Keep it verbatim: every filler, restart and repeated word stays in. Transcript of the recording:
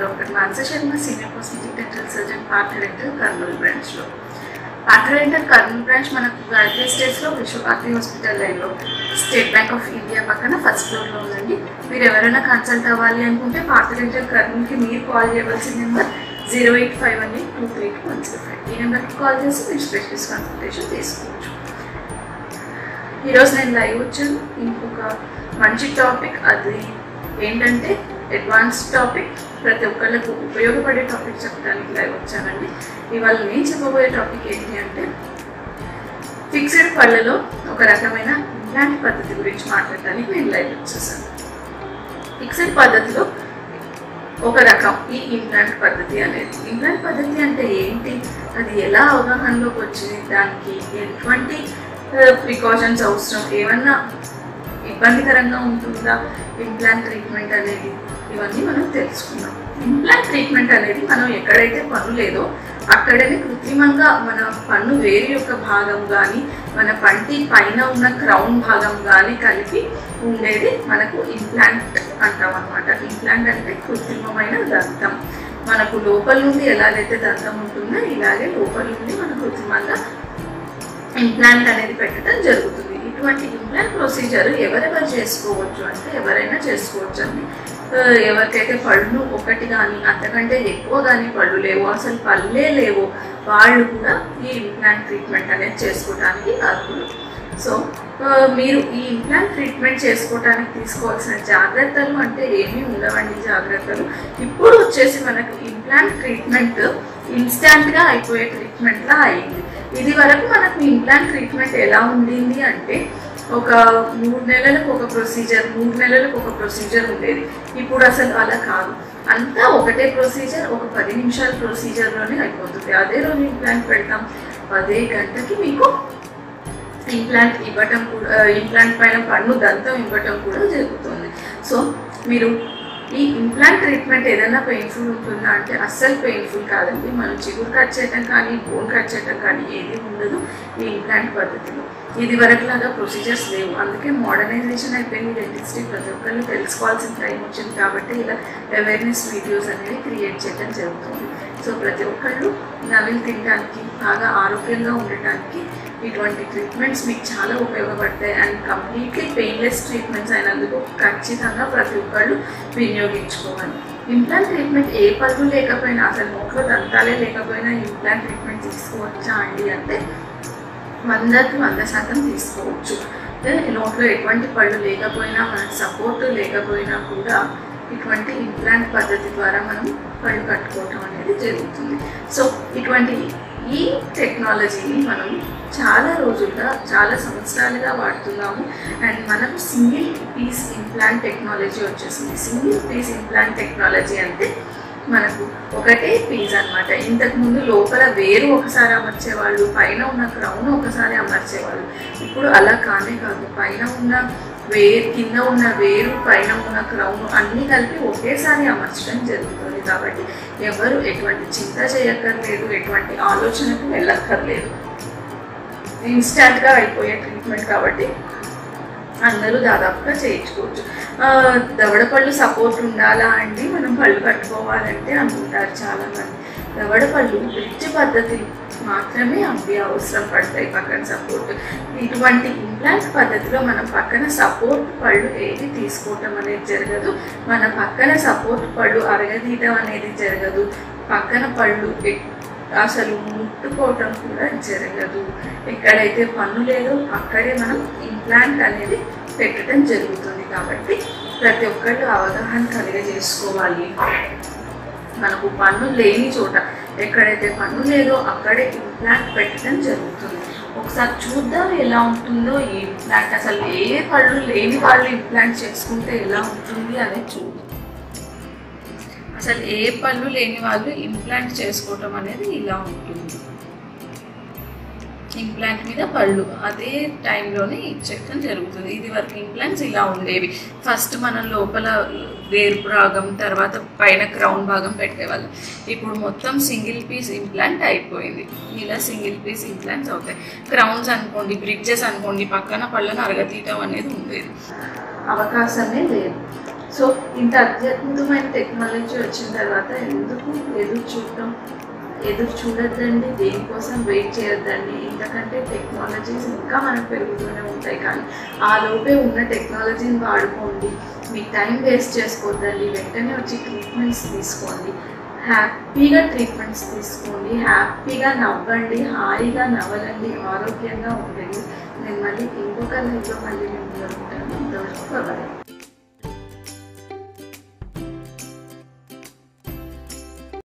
Doctor Manasa Sharma, senior cosmetic dental surgeon, Partha dental Kurnool బ్రాంచ్లో. Partha dental Kurnool branch మనకు గాయత్రి స్టేట్స్లో విశ్వభారతి హాస్పిటల్ లైన్లో స్టేట్ బ్యాంక్ ఆఫ్ ఇండియా పక్కన ఫస్ట్ ఫ్లోర్లో ఉందండి. మీరు ఎవరైనా కన్సల్ట్ అవ్వాలి అనుకుంటే పార్థ డెంటల్ కర్నూలుకి మీరు కాల్ చేయవలసిన number zero eight five one eight two three two one zero five. ఈ నెంబర్కి కాల్ చేసి మీరు స్పెషలిస్ట్ కన్సల్టేషన్ తీసుకోవచ్చు. ఈరోజు నేను లైవ్ వచ్చాను ఇంకొక మంచి టాపిక్, అది ఏంటంటే అడ్వాన్స్ టాపిక్, ప్రతి ఒక్కళ్ళకు ఉపయోగపడే టాపిక్ చెప్పడానికి లైవ్ వచ్చానండి. ఇవాళ నేను చెప్పబోయే టాపిక్ ఏంటి అంటే ఫిక్స్డ్ పళ్ళలో ఒక రకమైన ఇంప్లాంట్ పద్ధతి గురించి మాట్లాడటానికి నేను లైవ్ వచ్చేసాను. ఫిక్స్డ్ పద్ధతిలో ఒక రకం ఈ ఇంప్లాంట్ పద్ధతి అనేది. ఇంప్లాంట్ పద్ధతి అంటే ఏంటి, అది ఎలా అవగాహనలోకి వచ్చింది, దానికి ఎటువంటి ప్రికాషన్స్ అవసరం, ఏమన్నా ఇబ్బందికరంగా ఉంటుందా ఇంప్లాంట్ ట్రీట్మెంట్ అనేది, ఇవన్నీ మనం తెలుసుకున్నాం. ఇంప్లాంట్ ట్రీట్మెంట్ అనేది మనం ఎక్కడైతే పన్ను లేదో అక్కడనే కృత్రిమంగా మన పన్ను వేరు యొక్క భాగం కానీ మన పంటి పైన ఉన్న క్రౌన్ భాగం కానీ కలిపి ఉండేది మనకు ఇంప్లాంట్ అంటాం అన్నమాట. ఇంప్లాంట్ అంటే కృత్రిమమైన దంతం. మనకు లోపల నుండి ఎలాగైతే దంతం ఉంటుందో ఇలాగే లోపల నుండి మన కృత్రిమంగా ఇంప్లాంట్ అనేది పెట్టడం జరుగుతుంది. ఇటువంటి ఇంప్లాంట్ ప్రొసీజర్ ఎవరెవరు చేసుకోవచ్చు అంటే ఎవరైనా చేసుకోవచ్చు అండి. ఎవరికైతే పళ్ళు ఒకటి కానీ అంతకంటే ఎక్కువ కానీ పళ్ళు లేవు, అసలు పళ్ళే లేవు, వాళ్ళు కూడా ఈ ఇంప్లాంట్ ట్రీట్మెంట్ అనేది చేసుకోవడానికి అర్హులు. సో మీరు ఈ ఇంప్లాంట్ ట్రీట్మెంట్ చేసుకోవడానికి తీసుకోవాల్సిన జాగ్రత్తలు అంటే ఏమీ ఉండవండి. జాగ్రత్తలు ఇప్పుడు వచ్చేసి మనకు ఇంప్లాంట్ ట్రీట్మెంట్ ఇన్స్టాంట్గా అయిపోయే ట్రీట్మెంట్లా అయింది. ఇది వరకు మనకు ఇంప్లాంట్ ట్రీట్మెంట్ ఎలా ఉండింది అంటే ఒక మూడు నెలలకు ఒక ప్రొసీజర్ మూడు నెలలకు ఒక ప్రొసీజర్ ఉండేది. ఇప్పుడు అసలు అలా కాదు, అంతా ఒకటే ప్రొసీజర్, ఒక పది నిమిషాల ప్రొసీజర్లోనే అయిపోతుంది. అదే రోజు ఇంప్లాంట్ పెడతాం, అదే గంటకి మీకు ఇంప్లాంట్ ఇవ్వటం కూడా, ఇంప్లాంట్ పైన పన్ను దంతం ఇవ్వటం కూడా జరుగుతుంది. సో మీరు ఈ ఇంప్లాంట్ ట్రీట్మెంట్ ఏదైనా పెయిన్ఫుల్ ఉంటుందా అంటే అస్సలు పెయిన్ఫుల్ కాదండి. మనం చిగురు కట్ చేయటం కానీ బోన్ కట్ చేయటం కానీ ఏది ఉండదు ఈ ఇంప్లాంట్ పద్ధతిలో. ఇది వరకులాగా ప్రొసీజర్స్ లేవు, అందుకే మోడర్నైజేషన్ అయిపోయింది డెంటిస్ట్రీ. ప్రతి ఒక్కళ్ళు తెలుసుకోవాల్సిన టైం వచ్చింది కాబట్టి ఇలా అవేర్నెస్ వీడియోస్ అనేవి క్రియేట్ చేయడం జరుగుతుంది. సో ప్రతి ఒక్కళ్ళు నవ్వులు తినడానికి, బాగా ఆరోగ్యంగా ఉండటానికి ఇటువంటి ట్రీట్మెంట్స్ మీకు చాలా ఉపయోగపడతాయి. అండ్ కంప్లీట్లీ పెయిన్లెస్ ట్రీట్మెంట్స్ అయినందుకు ఖచ్చితంగా ప్రతి ఒక్కళ్ళు వినియోగించుకోవాలి. ఇంప్లాంట్ ట్రీట్మెంట్ ఏ పళ్ళు లేకపోయినా, అసలు నోట్లో దంతాలే లేకపోయినా ఇంప్లాంట్ ట్రీట్మెంట్ తీసుకోవచ్చా అండి అంటే వందకి వంద శాతం తీసుకోవచ్చు. నోట్లో ఎటువంటి పళ్ళు లేకపోయినా, మనకు సపోర్ట్ లేకపోయినా కూడా ఇటువంటి ఇంప్లాంట్ పద్ధతి ద్వారా మనం పళ్ళు కట్టుకోవటం అనేది జరుగుతుంది. సో ఇటువంటి ఈ టెక్నాలజీని మనం చాలా రోజులుగా చాలా సంవత్సరాలుగా వాడుతున్నాము. అండ్ మనకు సింగిల్ పీస్ ఇంప్లాంట్ టెక్నాలజీ వచ్చేసింది. సింగిల్ పీస్ ఇంప్లాంట్ టెక్నాలజీ అంటే మనకు ఒకటే పీస్ అనమాట. ఇంతకుముందు లోపల వేరు ఒకసారి అమర్చేవాళ్ళు, పైన ఉన్న క్రౌన్ ఒకసారి అమర్చేవాళ్ళు. ఇప్పుడు అలా కానే కాదు, పైన ఉన్న వేరు, కింద ఉన్న వేరు, పైన ఉన్న క్రౌన్ అన్నీ కలిపి ఒకేసారి అమర్చడం జరుగుతుంది. కాబట్టి ఎవరు ఎటువంటి చింత చేయక్కర్లేదు, ఎటువంటి ఆలోచనకు వెళ్ళక్కర్లేదు. ఇన్స్టాంట్గా అయిపోయే ట్రీట్మెంట్ కాబట్టి అందరూ దాదాపుగా చేయించుకోవచ్చు. దవడ పళ్ళు సపోర్ట్ ఉండాలా అండి మనం పళ్ళు కట్టుకోవాలంటే అనుకుంటారు చాలామంది. దవడ పళ్ళు బ్రిడ్జ్ పద్ధతి మాత్రమే అవి అవసరం పడతాయి, పక్కన సపోర్ట్. ఇటువంటి ఇంప్లాంట్ పద్ధతిలో మనం పక్కన సపోర్ట్ పళ్ళు ఏది తీసుకోవటం అనేది జరగదు. మన పక్కన సపోర్ట్ పళ్ళు అరగదీయటం అనేది జరగదు. పక్కన పళ్ళు అసలు ముట్టుకోవటం కూడా జరగదు. ఎక్కడైతే పన్ను లేదో అక్కడే మనం ఇంప్లాంట్ అనేది పెట్టడం జరుగుతుంది. కాబట్టి ప్రతి ఒక్కళ్ళు అవగాహన కలిగజేసుకోవాలి. మనకు పన్ను లేని చోట, ఎక్కడైతే పన్ను లేదో అక్కడే ఇంప్లాంట్ పెట్టడం జరుగుతుంది. ఒకసారి చూద్దాం ఎలా ఉంటుందో ఈ ఇంప్లాంట్. అసలు ఏ పళ్ళు లేని వాళ్ళు ఇంప్లాంట్ చేసుకుంటే ఎలా ఉంటుంది అనేది చూద్దాం. అసలు ఏ పళ్ళు లేని వాళ్ళు ఇంప్లాంట్ చేసుకోవటం అనేది ఇలా ఉంటుంది. ఇంప్లాంట్ మీద పళ్ళు అదే టైంలోనే ఇచ్చేయడం జరుగుతుంది. ఇది వరకు ఇంప్లాంట్స్ ఇలా ఉండేవి. ఫస్ట్ మనం లోపల వేరు భాగం, తర్వాత పైన క్రౌన్ భాగం పెట్టేవాళ్ళం. ఇప్పుడు మొత్తం సింగిల్ పీస్ ఇంప్లాంట్ అయిపోయింది. ఇలా సింగిల్ పీస్ ఇంప్లాంట్స్ అవుతాయి. క్రౌన్స్ అనుకోండి, బ్రిడ్జెస్ అనుకోండి, పక్కన పళ్ళను అరగతీయటం అనేది ఉండేది, అవకాశమే లేదు. సో ఇంత అత్యద్భుతమైన టెక్నాలజీ వచ్చిన తర్వాత ఎందుకు ఎదురు చూడటం ఎదురు చూడొద్దండి, దేనికోసం వెయిట్ చేయొద్దండి. ఎందుకంటే టెక్నాలజీస్ ఇంకా మనకు పెరుగుతూనే ఉంటాయి, కానీ ఆ లోపే ఉన్న టెక్నాలజీని వాడుకోండి. మీ టైం వేస్ట్ చేసుకోవద్దండి, వెంటనే వచ్చి ట్రీట్మెంట్స్ తీసుకోండి, హ్యాపీగా ట్రీట్మెంట్స్ తీసుకోండి, హ్యాపీగా నవ్వండి, హాయిగా నవ్వలండి, ఆరోగ్యంగా ఉండండి. నేను మళ్ళీ ఇంకొక లైఫ్లో మళ్ళీ నేను ఉంటాను. ఇంతవరకు బాయ్.